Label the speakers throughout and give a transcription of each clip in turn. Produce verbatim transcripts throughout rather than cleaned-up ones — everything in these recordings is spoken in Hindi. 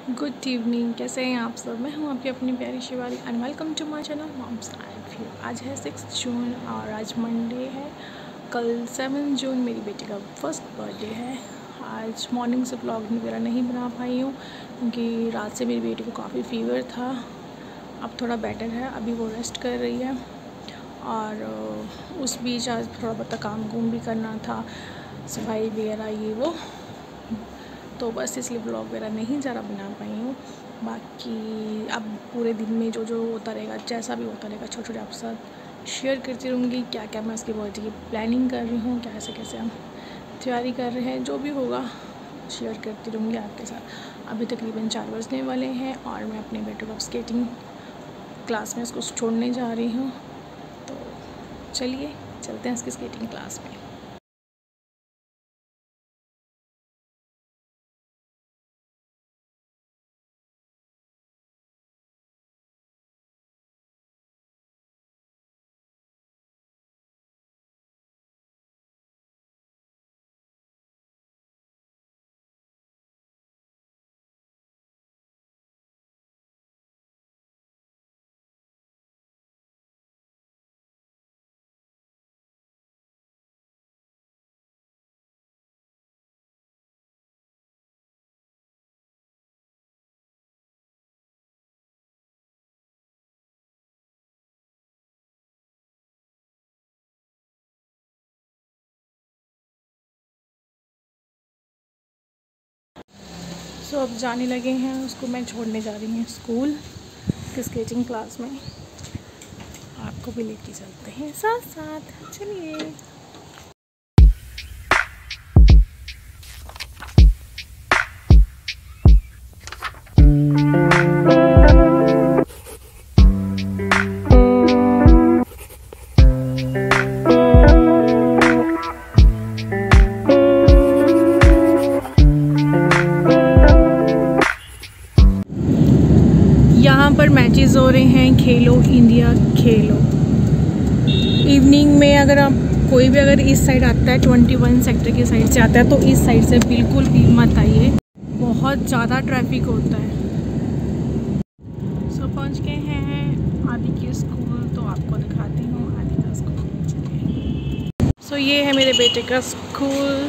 Speaker 1: गुड इवनिंग, कैसे हैं आप सब। मैं हूं आपकी अपनी प्यारी Shivali and welcome to my channel mom's life view. आज है सिक्स जून और आज मंडे है। कल सेवन जून मेरी बेटी का फर्स्ट बर्थडे है। आज मॉर्निंग से ब्लॉग वगैरह नहीं बना पाई हूँ क्योंकि रात से मेरी बेटी को काफ़ी फीवर था। अब थोड़ा बेटर है, अभी वो रेस्ट कर रही है। और उस बीच आज थोड़ा बहुत काम कुम भी करना था, सफाई वगैरह ये वो, तो बस इसलिए ब्लॉग वगैरह नहीं ज़्यादा बना पाई हूँ। बाकी अब पूरे दिन में जो जो होता रहेगा, जैसा भी होता रहेगा, छोटे छोटे आपके साथ शेयर करती रहूँगी। क्या क्या मैं उसकी बर्थडे की प्लानिंग कर रही हूँ, कैसे कैसे हम तैयारी कर रहे हैं, जो भी होगा शेयर करती रहूँगी आपके साथ। अभी तकरीबन चार बजने वाले हैं और मैं अपने बेटे को स्केटिंग क्लास में उसको छोड़ने जा रही हूँ। तो चलिए चलते हैं उसकी स्केटिंग क्लास में। सो so, अब जाने लगे हैं, उसको मैं छोड़ने जा रही हूँ स्कूल की स्केटिंग क्लास में। आपको भी लेके चलते हैं साथ साथ, चलिए। यहाँ पर मैचेस हो रहे हैं, खेलो इंडिया खेलो। इवनिंग में अगर आप कोई भी अगर इस साइड आता है, ट्वेंटी वन सेक्टर की साइड से आता है, तो इस साइड से बिल्कुल भी मत आइए, बहुत ज़्यादा ट्रैफिक होता है। सो पहुँच गए हैं आदि के स्कूल, तो आपको दिखाती हूँ आदि का स्कूल। सो ये है मेरे बेटे का स्कूल,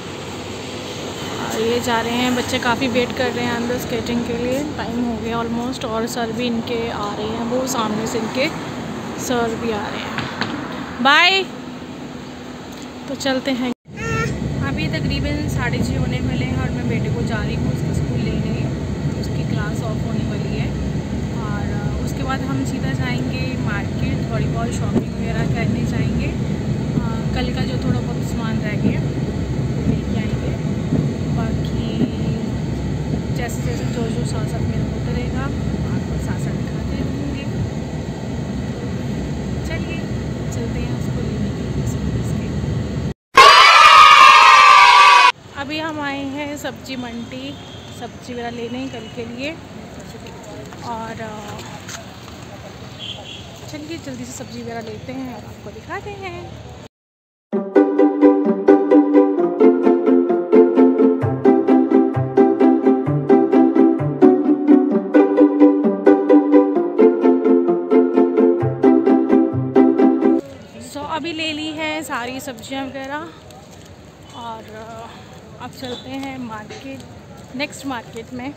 Speaker 1: ये जा रहे हैं बच्चे, काफ़ी वेट कर रहे हैं अंदर स्केटिंग के लिए। टाइम हो गया ऑलमोस्ट और सर भी इनके आ रहे हैं, वो सामने से इनके सर भी आ रहे हैं। बाय, तो चलते हैं। अभी तकरीबन साढ़े छः होने वाले हैं और मैं बेटे को जा रही हूँ उसको स्कूल लेने। उसकी क्लास ऑफ होने वाली है और उसके बाद हम सीधा जाएंगे मार्केट, थोड़ी बहुत शॉपिंग वगैरह करने जाएंगे। आ, कल का जो थोड़ा बहुत सामान रह गया लेके आएंगे। बाकी जैसे जैसे जो जो साथ साथ मेरा होता रहेगा आपको साथ साथ दिखाते रहेंगे। चलिए चलते हैं उसको लेने के लिए स्कूल के। अभी हम आए हैं सब्जी मंडी, सब्जी वगैरह लेने कल के लिए। और चलिए जल्दी से सब्जी वगैरह लेते हैं और आपको दिखाते हैं। अभी ले ली है सारी सब्जियां वगैरह और अब चलते हैं मार्केट, नेक्स्ट मार्केट में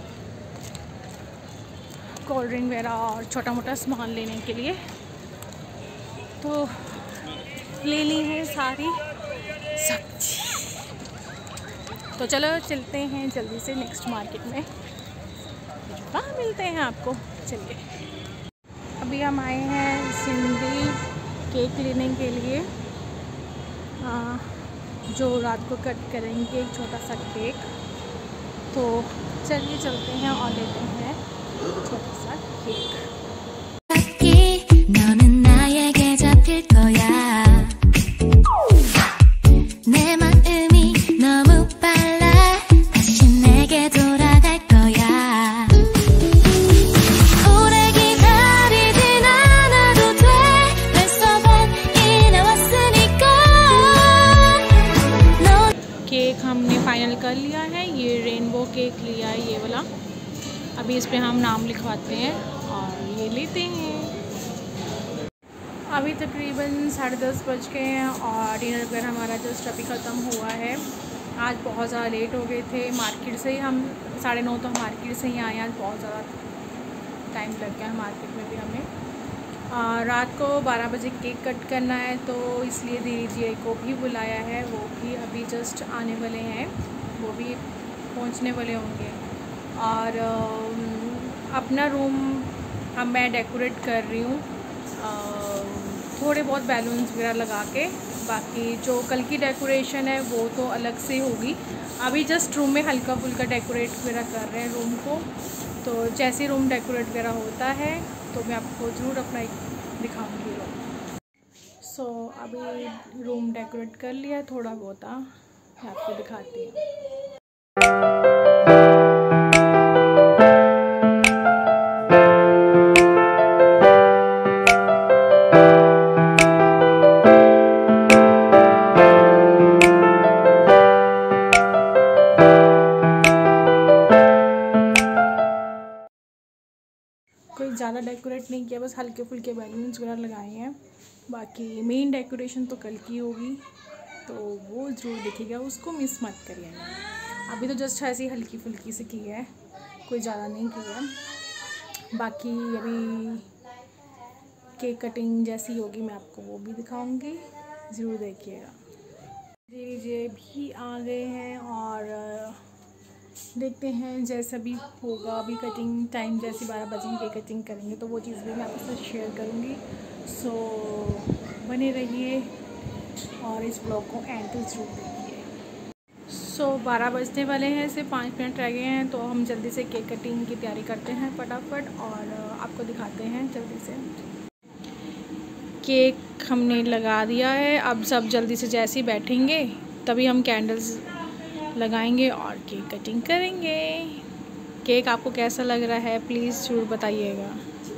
Speaker 1: कोल्ड ड्रिंक वगैरह और छोटा मोटा सामान लेने के लिए। तो ले ली है सारी सब्जी, तो चलो चलते हैं जल्दी से नेक्स्ट मार्केट में, वहाँ मिलते हैं आपको। चलिए, अभी हम आए हैं सिंधी केक लेने के लिए, आ, जो रात को कट करेंगे एक छोटा सा केक। तो चलिए चलते हैं और लेते हैं छोटा सा केक। केक हमने फाइनल कर लिया है, ये रेनबो केक लिया है ये वाला। अभी इस पे हम नाम लिखवाते हैं और ये लेते हैं। अभी तकरीबन साढ़े दस बज गए हैं और डिनर वगैरह हमारा जस्ट अभी ख़त्म हुआ है। आज बहुत ज़्यादा लेट हो गए थे, मार्केट से ही हम साढ़े नौ तो हम मार्केट से ही आए। आज बहुत ज़्यादा टाइम लग गया है मार्केट में भी हमें। आ, रात को बारह बजे केक कट करना है, तो इसलिए दीदी जी को भी बुलाया है। वो भी अभी जस्ट आने वाले हैं, वो भी पहुंचने वाले होंगे। और आ, अपना रूम अब मैं डेकोरेट कर रही हूँ, थोड़े बहुत बैलून्स वगैरह लगा के। बाकी जो कल की डेकोरेशन है वो तो अलग से होगी। अभी जस्ट रूम में हल्का फुल्का डेकोरेट वगैरह कर रहे हैं रूम को। तो जैसे रूम डेकोरेट वगैरह होता है तो मैं आपको ज़रूर अपना दिखाऊंगी रूम। सो so, अभी रूम डेकोरेट कर लिया थोड़ा बहुत, मैं आपको दिखाती हूँ। कोई ज़्यादा डेकोरेट नहीं किया, बस हल्के फुल्के बैलून्स वगैरह लगाए हैं। बाकी मेन डेकोरेशन तो कल की होगी, तो वो ज़रूर दिखेगा, उसको मिस मत करिएगा। अभी तो जस्ट ऐसी हल्की फुल्की से की है, कोई ज़्यादा नहीं की है। बाकी अभी केक कटिंग जैसी होगी मैं आपको वो भी दिखाऊंगी, ज़रूर देखिएगा। दीदी भी आ गए हैं और देखते हैं जैसा भी होगा। अभी कटिंग टाइम जैसे बारह बजे केक कटिंग करेंगे तो वो चीज़ भी मैं आपके साथ शेयर करूँगी। सो बने रहिए और इस ब्लॉग को एंड तक जरूर देखिए। सो बारह बजने वाले हैं, सिर्फ पाँच मिनट रह गए हैं, तो हम जल्दी से केक कटिंग की तैयारी करते हैं फटाफट और आपको दिखाते हैं जल्दी से। केक हमने लगा दिया है, अब सब जल्दी से जैसे ही बैठेंगे तभी हम कैंडल्स लगाएंगे और केक कटिंग करेंगे। केक आपको कैसा लग रहा है प्लीज़ ज़रूर बताइएगा।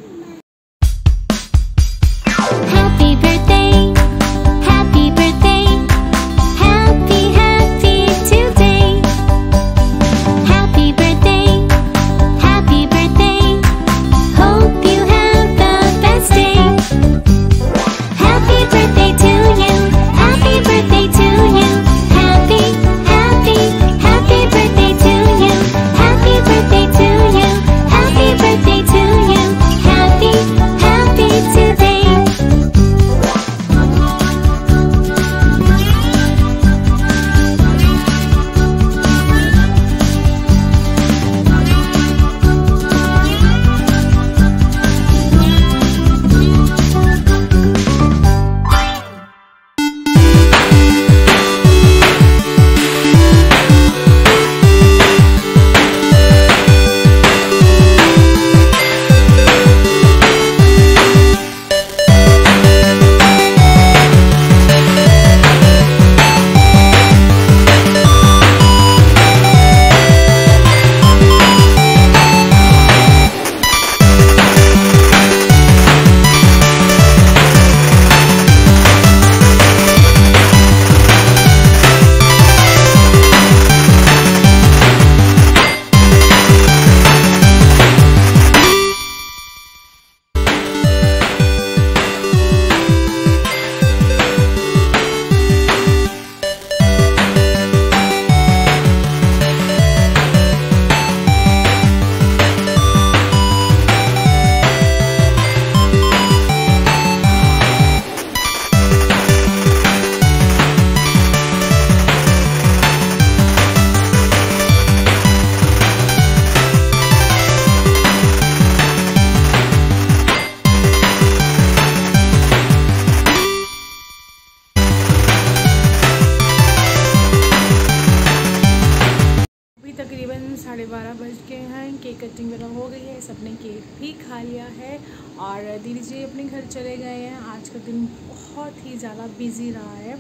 Speaker 1: साढ़े बारह बज गए हैं, केक कटिंग वगैरह हो गई है, सबने केक भी खा लिया है और दीदी जी अपने घर चले गए हैं। आज का दिन बहुत ही ज़्यादा बिजी रहा है।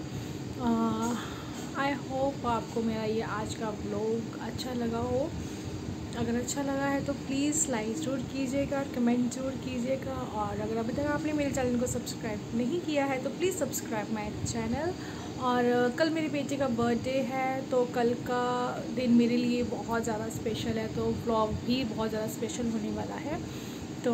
Speaker 1: आई होप आपको मेरा ये आज का व्लॉग अच्छा लगा हो। अगर अच्छा लगा है तो प्लीज़ लाइक ज़रूर कीजिएगा, कमेंट ज़रूर कीजिएगा और अगर अभी तक आपने मेरे चैनल को सब्सक्राइब नहीं किया है तो प्लीज़ सब्सक्राइब माय चैनल और कल मेरी बेटी का बर्थडे है, तो कल का दिन मेरे लिए बहुत ज़्यादा स्पेशल है, तो व्लॉग भी बहुत ज़्यादा स्पेशल होने वाला है। तो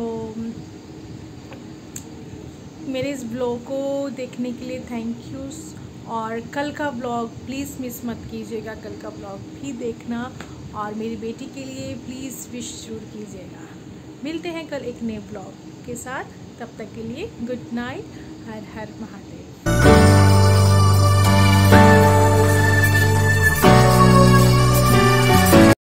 Speaker 1: मेरे इस ब्लॉग को देखने के लिए थैंक यू, और कल का ब्लॉग प्लीज़ मिस मत कीजिएगा, कल का ब्लॉग भी देखना और मेरी बेटी के लिए प्लीज़ विश जरूर कीजिएगा। मिलते हैं कल एक नए ब्लॉग के साथ, तब तक के लिए गुड नाइट, हर हर महादेव।